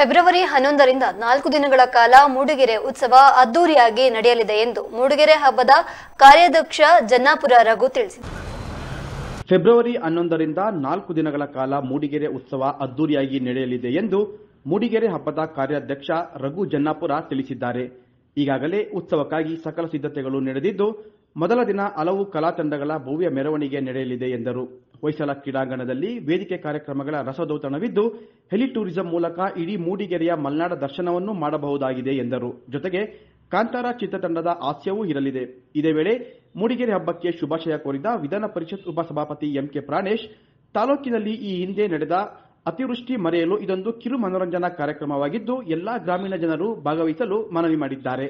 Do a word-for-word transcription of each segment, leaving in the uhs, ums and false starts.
February ಹನ್ನೊಂದರಿಂದ ನಾಲ್ಕು ದಿನಗಳ ಕಾಲ ಮೂಡಿಗೆರೆ ಉತ್ಸವ ಅದ್ದೂರಿಯಾಗಿ ನಡೆಯಲಿದೆ ಎಂದು ಮೂಡಿಗೆರೆ ಹಬ್ಬದ ಕಾರ್ಯಾಧ್ಯಕ್ಷ ಜನ್ನಾಪುರ ರಘು ತಿಳಿಸಿದರು. ಫೆಬ್ರವರಿ ಹನ್ನೊಂದರಿಂದ ನಾಲ್ಕು ದಿನಗಳ ಕಾಲ ಮೂಡಿಗೆರೆ ಉತ್ಸವ ಅದ್ದೂರಿಯಾಗಿ ನಡೆಯಲಿದೆ ಎಂದು ಮೂಡಿಗೆರೆ ಹಬ್ಬದ ಕಾರ್ಯಾಧ್ಯಕ್ಷ ರಘು ಜನ್ನಾಪುರ ತಿಳಿಸಿದ್ದಾರೆ. ಈಗಾಗಲೇ ಉತ್ಸವಕ್ಕಾಗಿ ಸಕಲ ಸಿದ್ಧತೆಗಳು ನಡೆದಿದ್ದು ಮೊದಲ ದಿನ ಹಲವು ಕಲಾ ತಂಡಗಳ ಭವ್ಯ ಮೆರವಣಿಗೆ ನಡೆಯಲಿದೆ ಎಂದರು. ಹೊಯ್ಸಳ ಕ್ರೀಡಾಂಗಣದಲ್ಲಿ ವೇದಿಕೆ ಕಾರ್ಯಕ್ರಮಗಳ ರಸದೌತಣವಿದ್ದು ಹೆಲಿ ಟೂರಿಸಂ ಮೂಲಕ ಇಡೀ ಮೂಡಿಗೆರೆಯ ಮಲೆನಾಡ ದರ್ಶನವನ್ನು ಮಾಡಬಹುದಾಗಿದೆ ಎಂದರು. ಜೊತೆಗೆ ಕಾಂತಾರ ಚಿತ್ರತಂಡದ ಹಾಸ್ಯವೂ ಇರಲಿದೆ. ಇದೇ ವೇಳೆ ಮೂಡಿಗೆರೆ ಹಬ್ಬಕ್ಕೆ ಶುಭಾಶಯ ಕೋರಿದ ವಿಧಾನ ಪರಿಷತ್ ಉಪಸಭಾಪತಿ ಎಂಕೆ ಪ್ರಾಣೇಶ್, ತಾಲೂಕಿನಲ್ಲಿ ಈ ಹಿಂದೆ ನಡೆದ ಅತಿವೃಷ್ಟಿ ಮರೆಯಲು ಇದೊಂದು ಕಿರು ಮನೋರಂಜನಾ ಕಾರ್ಯಕ್ರಮವಾಗಿದ್ದು ಎಲ್ಲಾ ಗ್ರಾಮೀಣ ಜನರು ಭಾಗವಹಿಸಲು ಮನವಿ ಮಾಡಿದ್ದಾರೆ.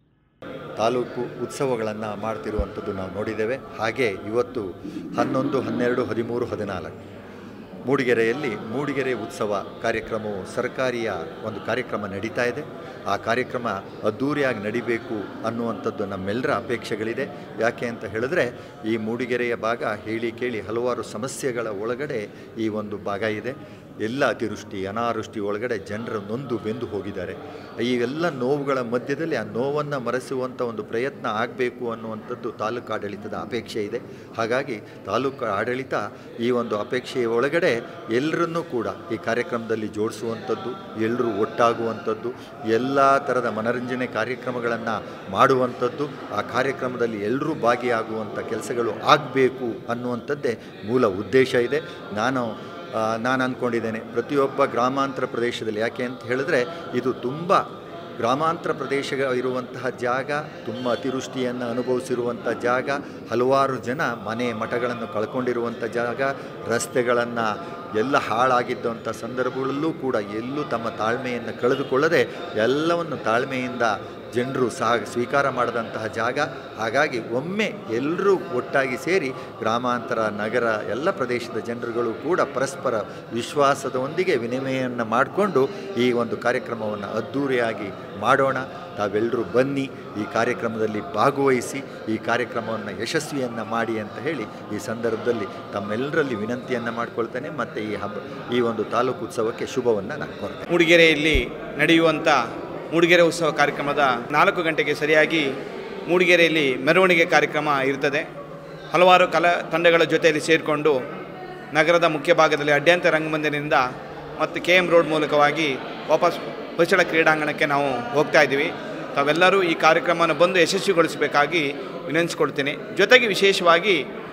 ತಾಲೂಕು ಉತ್ಸವಗಳನ್ನು ಮಾಡ್ತಿರುವಂಥದ್ದು ನಾವು ನೋಡಿದ್ದೇವೆ. ಹಾಗೆ ಇವತ್ತು ಹನ್ನೊಂದು ಹನ್ನೆರಡು ಹದಿಮೂರು ಹದಿನಾಲ್ಕು ಮೂಡಿಗೆರೆಯಲ್ಲಿ ಮೂಡಿಗೆರೆ ಉತ್ಸವ ಕಾರ್ಯಕ್ರಮವು ಸರ್ಕಾರಿಯ ಒಂದು ಕಾರ್ಯಕ್ರಮ ನಡೀತಾ ಇದೆ. ಆ ಕಾರ್ಯಕ್ರಮ ಅದ್ದೂರಿಯಾಗಿ ನಡಿಬೇಕು ಅನ್ನುವಂಥದ್ದು ನಮ್ಮೆಲ್ಲರ ಅಪೇಕ್ಷೆಗಳಿದೆ. ಯಾಕೆ ಅಂತ ಹೇಳಿದ್ರೆ ಈ ಮೂಡಿಗೆರೆಯ ಭಾಗ ಹೇಳಿ ಕೇಳಿ ಹಲವಾರು ಸಮಸ್ಯೆಗಳ ಒಳಗಡೆ ಈ ಒಂದು ಭಾಗ ಇದೆ. ಎಲ್ಲ ಅತಿವೃಷ್ಟಿ ಅನಾವೃಷ್ಟಿ ಒಳಗಡೆ ಜನರು ನೊಂದು ಬೆಂದು ಹೋಗಿದ್ದಾರೆ. ಈ ಎಲ್ಲ ನೋವುಗಳ ಮಧ್ಯದಲ್ಲಿ ಆ ನೋವನ್ನು ಮರೆಸುವಂಥ ಒಂದು ಪ್ರಯತ್ನ ಆಗಬೇಕು ಅನ್ನುವಂಥದ್ದು ತಾಲೂಕು ಆಡಳಿತದ ಅಪೇಕ್ಷೆ ಇದೆ. ಹಾಗಾಗಿ ತಾಲೂಕು ಆಡಳಿತ ಈ ಒಂದು ಅಪೇಕ್ಷೆಯ ಒಳಗಡೆ ಎಲ್ಲರನ್ನೂ ಕೂಡ ಈ ಕಾರ್ಯಕ್ರಮದಲ್ಲಿ ಜೋಡಿಸುವಂಥದ್ದು, ಎಲ್ಲರೂ ಒಟ್ಟಾಗುವಂಥದ್ದು, ಎಲ್ಲ ಥರದ ಮನರಂಜನೆ ಕಾರ್ಯಕ್ರಮಗಳನ್ನು ಮಾಡುವಂಥದ್ದು, ಆ ಕಾರ್ಯಕ್ರಮದಲ್ಲಿ ಎಲ್ಲರೂ ಭಾಗಿಯಾಗುವಂಥ ಕೆಲಸಗಳು ಆಗಬೇಕು ಅನ್ನುವಂಥದ್ದೇ ಮೂಲ ಉದ್ದೇಶ ಇದೆ. ನಾನು ನಾನು ಅಂದ್ಕೊಂಡಿದ್ದೇನೆ ಪ್ರತಿಯೊಬ್ಬ ಗ್ರಾಮಾಂತರ ಪ್ರದೇಶದಲ್ಲಿ, ಯಾಕೆ ಅಂತ ಹೇಳಿದ್ರೆ ಇದು ತುಂಬ ಗ್ರಾಮಾಂತರ ಪ್ರದೇಶ ಇರುವಂತಹ ಜಾಗ, ತುಂಬ ಅತಿವೃಷ್ಟಿಯನ್ನು ಅನುಭವಿಸಿರುವಂಥ ಜಾಗ, ಹಲವಾರು ಜನ ಮನೆ ಮಠಗಳನ್ನು ಕಳ್ಕೊಂಡಿರುವಂಥ ಜಾಗ, ರಸ್ತೆಗಳನ್ನು ಎಲ್ಲ ಹಾಳಾಗಿದ್ದಂಥ ಸಂದರ್ಭಗಳಲ್ಲೂ ಕೂಡ ಎಲ್ಲೂ ತಮ್ಮ ತಾಳ್ಮೆಯನ್ನು ಕಳೆದುಕೊಳ್ಳದೆ ಎಲ್ಲವನ್ನು ತಾಳ್ಮೆಯಿಂದ ಜನರು ಸಹ ಸ್ವೀಕಾರ ಮಾಡಿದಂತಹ ಜಾಗ. ಹಾಗಾಗಿ ಒಮ್ಮೆ ಎಲ್ಲರೂ ಒಟ್ಟಾಗಿ ಸೇರಿ ಗ್ರಾಮಾಂತರ ನಗರ ಎಲ್ಲ ಪ್ರದೇಶದ ಜನರುಗಳು ಕೂಡ ಪರಸ್ಪರ ವಿಶ್ವಾಸದೊಂದಿಗೆ ವಿನಿಮಯವನ್ನು ಮಾಡಿಕೊಂಡು ಈ ಒಂದು ಕಾರ್ಯಕ್ರಮವನ್ನು ಅದ್ಧೂರಿಯಾಗಿ ಮಾಡೋಣ. ತಾವೆಲ್ಲರೂ ಬನ್ನಿ, ಈ ಕಾರ್ಯಕ್ರಮದಲ್ಲಿ ಭಾಗವಹಿಸಿ, ಈ ಕಾರ್ಯಕ್ರಮವನ್ನು ಯಶಸ್ವಿಯನ್ನು ಮಾಡಿ ಅಂತ ಹೇಳಿ ಈ ಸಂದರ್ಭದಲ್ಲಿ ತಮ್ಮೆಲ್ಲರಲ್ಲಿ ವಿನಂತಿಯನ್ನು ಮಾಡಿಕೊಳ್ತೇನೆ. ಮತ್ತು ಈ ಹಬ್ಬ ಈ ಒಂದು ತಾಲೂಕು ಉತ್ಸವಕ್ಕೆ ಶುಭವನ್ನು ನಾನು ಕೋರ್ತೇನೆ. ಮೂಡಿಗೆರೆಯಲ್ಲಿ ನಡೆಯುವಂಥ ಮೂಡಿಗೆರೆ ಉತ್ಸವ ಕಾರ್ಯಕ್ರಮದ ನಾಲ್ಕು ಗಂಟೆಗೆ ಸರಿಯಾಗಿ ಮೂಡಿಗೆರೆಯಲ್ಲಿ ಮೆರವಣಿಗೆ ಕಾರ್ಯಕ್ರಮ ಇರ್ತದೆ. ಹಲವಾರು ಕಲಾ ತಂಡಗಳ ಜೊತೆಯಲ್ಲಿ ಸೇರಿಕೊಂಡು ನಗರದ ಮುಖ್ಯ ಭಾಗದಲ್ಲಿ ಅಡ್ಯಾಂತ ರಂಗಮಂದಿರದಿಂದ ಮತ್ತು ಕೆ ಎಮ್ ರೋಡ್ ಮೂಲಕವಾಗಿ ವಾಪಸ್ ಹೊಯ್ಸಳ ಕ್ರೀಡಾಂಗಣಕ್ಕೆ ನಾವು ಹೋಗ್ತಾ ಇದ್ದೀವಿ. ತಾವೆಲ್ಲರೂ ಈ ಕಾರ್ಯಕ್ರಮವನ್ನು ಬಂದು ಯಶಸ್ವಿಗೊಳಿಸಬೇಕಾಗಿ ವಿನಂತಿಸ್ಕೊಳ್ತೀನಿ. ಜೊತೆಗೆ ವಿಶೇಷವಾಗಿ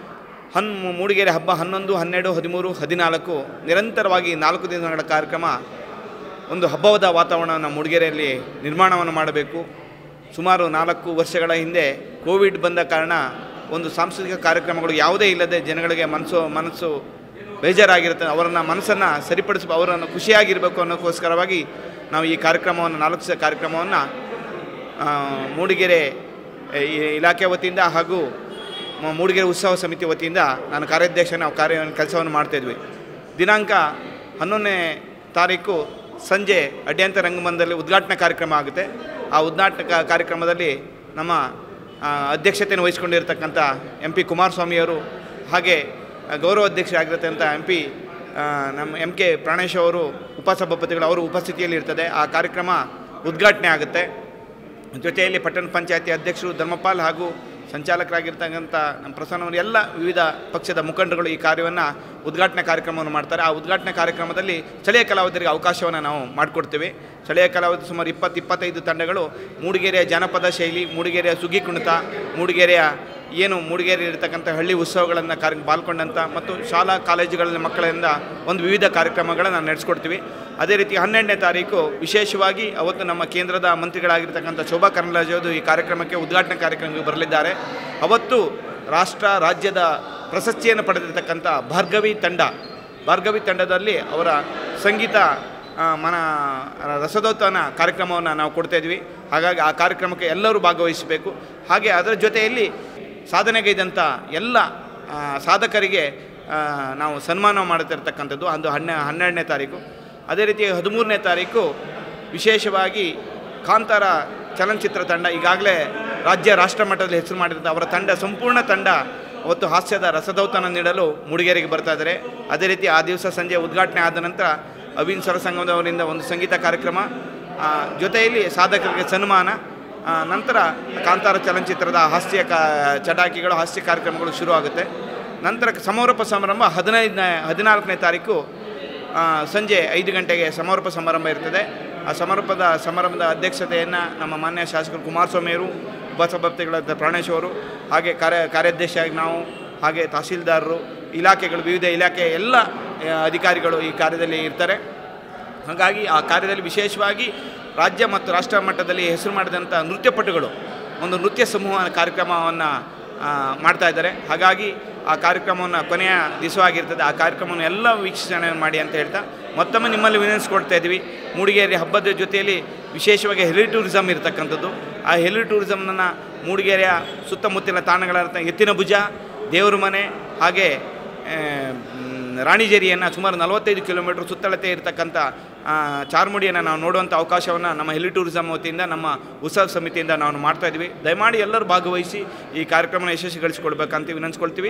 ಹನ್ ಮೂಡಿಗೆರೆ ಹಬ್ಬ ಹನ್ನೊಂದು ಹನ್ನೆರಡು ಹದಿಮೂರು ಹದಿನಾಲ್ಕು ನಿರಂತರವಾಗಿ ನಾಲ್ಕು ದಿನಗಳ ಕಾರ್ಯಕ್ರಮ ಒಂದು ಹಬ್ಬದ ವಾತಾವರಣವನ್ನು ಮೂಡಿಗೆರೆಯಲ್ಲಿ ನಿರ್ಮಾಣವನ್ನು ಮಾಡಬೇಕು. ಸುಮಾರು ನಾಲ್ಕು ವರ್ಷಗಳ ಹಿಂದೆ ಕೋವಿಡ್ ಬಂದ ಕಾರಣ ಒಂದು ಸಾಂಸ್ಕೃತಿಕ ಕಾರ್ಯಕ್ರಮಗಳು ಯಾವುದೇ ಇಲ್ಲದೆ ಜನಗಳಿಗೆ ಮನಸ್ಸು ಮನಸ್ಸು ಬೇಜಾರಾಗಿರುತ್ತೆ. ಅವರನ್ನು ಮನಸ್ಸನ್ನು ಸರಿಪಡಿಸ ಅವರನ್ನು ಖುಷಿಯಾಗಿರಬೇಕು ಅನ್ನೋಕ್ಕೋಸ್ಕರವಾಗಿ ನಾವು ಈ ಕಾರ್ಯಕ್ರಮವನ್ನು ನಾಲ್ಕು ದಿವಸ ಕಾರ್ಯಕ್ರಮವನ್ನು ಮೂಡಿಗೆರೆ ಇಲಾಖೆ ವತಿಯಿಂದ ಹಾಗೂ ಮೂಡಿಗೆರೆ ಉತ್ಸವ ಸಮಿತಿ ವತಿಯಿಂದ ನಾನು ಕಾರ್ಯಾಧ್ಯಕ್ಷ ನಾವು ಕಾರ್ಯ ಕೆಲಸವನ್ನು ಮಾಡ್ತಾಯಿದ್ವಿ. ದಿನಾಂಕ ಹನ್ನೊಂದನೇ ತಾರೀಕು ಸಂಜೆ ಅಡ್ಯಾಂತ ರಂಗಮಂದಿರದಲ್ಲಿ ಉದ್ಘಾಟನಾ ಕಾರ್ಯಕ್ರಮ ಆಗುತ್ತೆ. ಆ ಉದ್ಘಾಟನಾ ಕಾರ್ಯಕ್ರಮದಲ್ಲಿ ನಮ್ಮ ಅಧ್ಯಕ್ಷತೆಯನ್ನು ವಹಿಸಿಕೊಂಡಿರ್ತಕ್ಕಂಥ ಎಂ ಪಿ ಕುಮಾರಸ್ವಾಮಿಯವರು ಹಾಗೆ ಗೌರವ ಅಧ್ಯಕ್ಷರಾಗಿರ್ತಕ್ಕಂಥ ಎಂ ಪಿ ನಮ್ಮ ಎಂ ಕೆ ಪ್ರಾಣೇಶ್ ಅವರು ಉಪಸಭಾಪತಿಗಳು ಅವರು ಉಪಸ್ಥಿತಿಯಲ್ಲಿ ಇರ್ತದೆ. ಆ ಕಾರ್ಯಕ್ರಮ ಉದ್ಘಾಟನೆ ಆಗುತ್ತೆ. ಜೊತೆಯಲ್ಲಿ ಪಟ್ಟಣ ಪಂಚಾಯತಿ ಅಧ್ಯಕ್ಷರು ಧರ್ಮಪಾಲ್ ಹಾಗೂ ಸಂಚಾಲಕರಾಗಿರ್ತಕ್ಕಂಥ ನಮ್ಮ ಪ್ರಸನ್ನವರು ಎಲ್ಲ ವಿವಿಧ ಪಕ್ಷದ ಮುಖಂಡರುಗಳು ಈ ಕಾರ್ಯವನ್ನು ಉದ್ಘಾಟನಾ ಕಾರ್ಯಕ್ರಮವನ್ನು ಮಾಡ್ತಾರೆ. ಆ ಉದ್ಘಾಟನಾ ಕಾರ್ಯಕ್ರಮದಲ್ಲಿ ಸ್ಥಳೀಯ ಕಲಾವಿದರಿಗೆ ಅವಕಾಶವನ್ನು ನಾವು ಮಾಡಿಕೊಡ್ತೀವಿ. ಸ್ಥಳೀಯ ಕಲಾವಿದರು ಸುಮಾರು ಇಪ್ಪತ್ತು ಇಪ್ಪತ್ತೈದು ತಂಡಗಳು ಮೂಡಿಗೆರೆಯ ಜಾನಪದ ಶೈಲಿ, ಮೂಡಿಗೆರೆಯ ಸುಗ್ಗಿ ಕುಣಿತ, ಮೂಡಿಗೆರೆಯ ಏನು ಮೂಡಿಗೆರೆ ಇರತಕ್ಕಂಥ ಹಳ್ಳಿ ಉತ್ಸವಗಳನ್ನು ಕಾರ್ಯ ಪಾಲ್ಗೊಂಡಂಥ ಮತ್ತು ಶಾಲಾ ಕಾಲೇಜುಗಳಲ್ಲಿ ಮಕ್ಕಳಿಂದ ಒಂದು ವಿವಿಧ ಕಾರ್ಯಕ್ರಮಗಳನ್ನು ನಾವು ನಡೆಸ್ಕೊಡ್ತೀವಿ. ಅದೇ ರೀತಿ ಹನ್ನೆರಡನೇ ತಾರೀಕು ವಿಶೇಷವಾಗಿ ಅವತ್ತು ನಮ್ಮ ಕೇಂದ್ರದ ಮಂತ್ರಿಗಳಾಗಿರ್ತಕ್ಕಂಥ ಶೋಭಾ ಕರಂದ್ಲಾಜೆ ಅವರು ಈ ಕಾರ್ಯಕ್ರಮಕ್ಕೆ ಉದ್ಘಾಟನಾ ಕಾರ್ಯಕ್ರಮಕ್ಕೆ ಬರಲಿದ್ದಾರೆ. ಅವತ್ತು ರಾಷ್ಟ್ರ ರಾಜ್ಯದ ಪ್ರಶಸ್ತಿಯನ್ನು ಪಡೆದಿರ್ತಕ್ಕಂಥ ಭಾರ್ಗವಿ ತಂಡ ಭಾರ್ಗವಿ ತಂಡದಲ್ಲಿ ಅವರ ಸಂಗೀತ ಮನ ರಸದೌತಣ ಕಾರ್ಯಕ್ರಮವನ್ನು ನಾವು ಕೊಡ್ತಾಯಿದ್ವಿ. ಹಾಗಾಗಿ ಆ ಕಾರ್ಯಕ್ರಮಕ್ಕೆ ಎಲ್ಲರೂ ಭಾಗವಹಿಸಬೇಕು. ಹಾಗೆ ಅದರ ಜೊತೆಯಲ್ಲಿ ಸಾಧನೆಗೈದಂಥ ಎಲ್ಲ ಸಾಧಕರಿಗೆ ನಾವು ಸನ್ಮಾನ ಮಾಡುತ್ತಿರ್ತಕ್ಕಂಥದ್ದು ಅದು ಹನ್ನೆ ಹನ್ನೆರಡನೇ ತಾರೀಕು. ಅದೇ ರೀತಿ ಹದಿಮೂರನೇ ತಾರೀಕು ವಿಶೇಷವಾಗಿ ಕಾಂತಾರ ಚಲನಚಿತ್ರ ತಂಡ ಈಗಾಗಲೇ ರಾಜ್ಯ ರಾಷ್ಟ್ರ ಮಟ್ಟದಲ್ಲಿ ಹೆಸರು ಮಾಡಿದಂಥ ಅವರ ತಂಡ ಸಂಪೂರ್ಣ ತಂಡ ಅವತ್ತು ಹಾಸ್ಯದ ರಸದೌತಣ ನೀಡಲು ಮೂಡಿಗೆರೆಗೆ ಬರ್ತಾ ಇದ್ದಾರೆ. ಅದೇ ರೀತಿ ಆ ದಿವಸ ಸಂಜೆ ಉದ್ಘಾಟನೆ ಆದ ನಂತರ ಅವಿನ್ ಸ್ವರ ಸಂಗಮದವರಿಂದ ಒಂದು ಸಂಗೀತ ಕಾರ್ಯಕ್ರಮ, ಜೊತೆಯಲ್ಲಿ ಸಾಧಕರಿಗೆ ಸನ್ಮಾನ, ನಂತರ ಕಾಂತಾರ ಚಲನಚಿತ್ರದ ಹಾಸ್ಯ ಕಾ ಚಟಾಕಿಗಳು ಹಾಸ್ಯ ಕಾರ್ಯಕ್ರಮಗಳು ಶುರುವಾಗುತ್ತೆ. ನಂತರ ಸಮಾರೋಪ ಸಮಾರಂಭ ಹದಿನೈದನೇ ಹದಿನಾಲ್ಕನೇ ತಾರೀಕು ಸಂಜೆ ಐದು ಗಂಟೆಗೆ ಸಮಾರೋಪ ಸಮಾರಂಭ ಇರ್ತದೆ. ಆ ಸಮಾರೋಪದ ಸಮಾರಂಭದ ಅಧ್ಯಕ್ಷತೆಯನ್ನು ನಮ್ಮ ಮಾನ್ಯ ಶಾಸಕರು ಕುಮಾರಸ್ವಾಮಿಯವರು, ಉಪಸಭಾಪತಿಗಳಾದ ಪ್ರಾಣೇಶ್ ಅವರು, ಹಾಗೆ ಕಾರ್ಯ ಕಾರ್ಯಾಧ್ಯಕ್ಷರಾಗಿ ನಾವು, ಹಾಗೆ ತಹಸೀಲ್ದಾರರು, ಇಲಾಖೆಗಳು, ವಿವಿಧ ಇಲಾಖೆಯ ಎಲ್ಲ ಅಧಿಕಾರಿಗಳು ಈ ಕಾರ್ಯದಲ್ಲಿ ಇರ್ತಾರೆ. ಹಾಗಾಗಿ ಆ ಕಾರ್ಯದಲ್ಲಿ ವಿಶೇಷವಾಗಿ ರಾಜ್ಯ ಮತ್ತು ರಾಷ್ಟ್ರ ಮಟ್ಟದಲ್ಲಿ ಹೆಸರು ಮಾಡಿದಂಥ ನೃತ್ಯಪಟುಗಳು ಒಂದು ನೃತ್ಯ ಸಮೂಹ ಕಾರ್ಯಕ್ರಮವನ್ನು ಮಾಡ್ತಾ ಇದ್ದಾರೆ. ಹಾಗಾಗಿ ಆ ಕಾರ್ಯಕ್ರಮವನ್ನು ಕೊನೆಯ ದಿವಸವಾಗಿರ್ತದೆ. ಆ ಕಾರ್ಯಕ್ರಮವನ್ನು ಎಲ್ಲ ವೀಕ್ಷಣೆ ಮಾಡಿ ಅಂತ ಹೇಳ್ತಾ ಮತ್ತೊಮ್ಮೆ ನಿಮ್ಮಲ್ಲಿ ವಿನಂತಿಸ್ಕೊಳ್ತಾ ಇದ್ವಿ. ಮೂಡಿಗೆರೆ ಹಬ್ಬದ ಜೊತೆಯಲ್ಲಿ ವಿಶೇಷವಾಗಿ ಹೆಲಿ ಟೂರಿಸಮ್ ಇರತಕ್ಕಂಥದ್ದು. ಆ ಹೆಲಿ ಟೂರಿಸಮ್ನ ಮೂಡಿಗೆರೆಯ ಸುತ್ತಮುತ್ತಲಿನ ತಾಣಗಳಾದ ಎತ್ತಿನ ಭುಜ, ದೇವರ ಮನೆ, ಹಾಗೆ ರಾಣಿಜೇರಿಯನ್ನು ಸುಮಾರು ನಲವತ್ತೈದು ಕಿಲೋಮೀಟರ್ ಸುತ್ತಳತೆ ಇರತಕ್ಕಂಥ ಚಾರ್ಮುಡಿಯನ್ನು ನಾವು ನೋಡುವಂಥ ಅವಕಾಶವನ್ನು ನಮ್ಮ ಹೆಲಿ ಟೂರಿಸಮ್ ವತಿಯಿಂದ, ನಮ್ಮ ಉತ್ಸವ ಸಮಿತಿಯಿಂದ ನಾವು ಮಾಡ್ತಾಯಿದ್ವಿ. ದಯಮಾಡಿ ಎಲ್ಲರೂ ಭಾಗವಹಿಸಿ ಈ ಕಾರ್ಯಕ್ರಮನ ಯಶಸ್ವಿಗೊಳಿಸಿಕೊಡ್ಬೇಕಂತ ವಿನಂತಿಸ್ಕೊಳ್ತೀವಿ.